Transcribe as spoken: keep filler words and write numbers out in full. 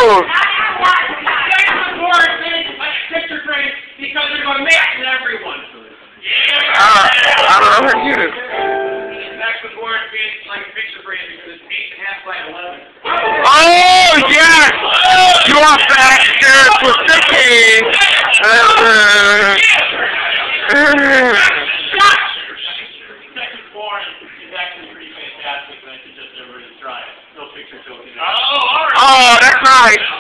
Picture frame because there's a match in everyone. Yeah. Uh, I don't know how to use it. Next the board being like a picture frame because it's eight and a half by eleven. Oh yes! You are faster for fifteen. Second board is actually pretty fantastic, and I suggest everybody try it. No picture token. Oh, all right. Oh, that's nice.